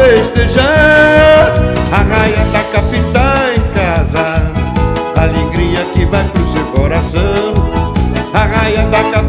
festejar a raia da capital em casa, alegria que vai pro seu coração. A raia da capital